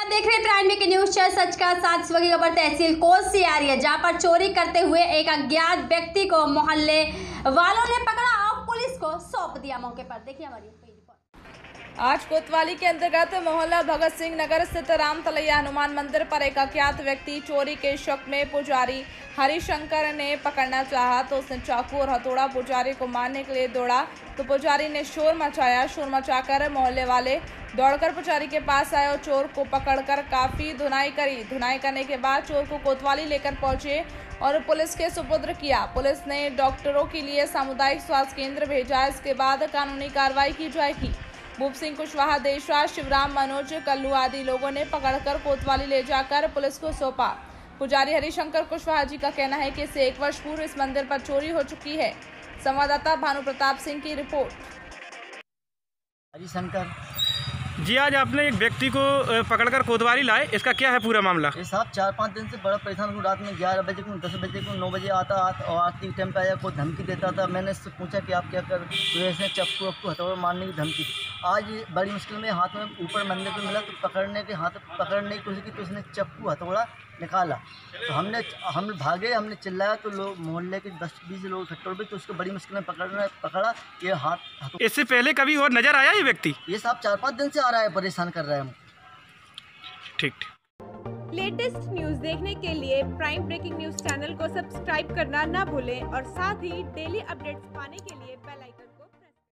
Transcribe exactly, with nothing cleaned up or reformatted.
आप देख रहे हैं प्राइम की न्यूज चैनल सच का साथ। इस वक्त खबर तहसील कोस से आ रही है, जहां पर चोरी करते हुए एक अज्ञात व्यक्ति को मोहल्ले वालों ने पकड़ा और पुलिस को सौंप दिया। मौके पर देखिए हमारी आज कोतवाली के अंतर्गत मोहल्ला भगत सिंह नगर स्थित राम तलैया हनुमान मंदिर पर एक अज्ञात व्यक्ति चोरी के शक में पुजारी हरिशंकर ने पकड़ना चाहा तो उसने चाकू और हथौड़ा पुजारी को मारने के लिए दौड़ा तो पुजारी ने शोर मचाया। शोर मचाकर मोहल्ले वाले दौड़कर पुजारी के पास आए और चोर को पकड़कर काफी धुनाई करी। धुनाई करने के बाद चोर को कोतवाली लेकर पहुंचे और पुलिस के सुपुर्द किया। पुलिस ने डॉक्टरों के लिए सामुदायिक स्वास्थ्य केंद्र भेजा। इसके बाद कानूनी कार्रवाई की जाएगी। भूप सिंह कुशवाहा, देशराज, शिवराम, मनोज, कल्लू आदि लोगों ने पकड़कर कोतवाली ले जाकर पुलिस को सौंपा। पुजारी हरिशंकर कुशवाहा जी का कहना है कि इससे एक वर्ष पूर्व इस मंदिर पर चोरी हो चुकी है। संवाददाता भानु प्रताप सिंह की रिपोर्ट। हरिशंकर जी, आज आपने एक व्यक्ति को पकड़कर कोतवाली लाए, इसका क्या है पूरा मामला? ये साहब चार पाँच दिन से बड़ा परेशान हूँ। रात में ग्यारह बजे को, दस बजे को, नौ बजे आता और आरती के टाइम पे आया, कोई धमकी देता था। मैंने इससे पूछा कि आप क्या कर, तो ऐसे चप्पू वप्पू हथौड़ा मारने की धमकी। आज बड़ी मुश्किल में हाथ में ऊपर मंदिर पे मिला तो पकड़ने के हाथ पकड़ने की कोशिश की तो उसने चप्पू हथौड़ा निकाला। तो हमने हम भागे, हमने चिल्लाया तो लोग मोहल्ले के दस बीस लोग इकट्ठे हुए तो उसको बड़ी मुश्किल में पकड़ना पकड़ा। ये हाथ इससे पहले कभी और नजर आया ये व्यक्ति? ये साहब चार पाँच दिन से आ रहा है, परेशान कर रहा है हम। ठीक ठीक। लेटेस्ट न्यूज देखने के लिए प्राइम ब्रेकिंग न्यूज चैनल को सब्सक्राइब करना ना भूलें और साथ ही डेली अपडेट्स पाने के लिए बेल आइकन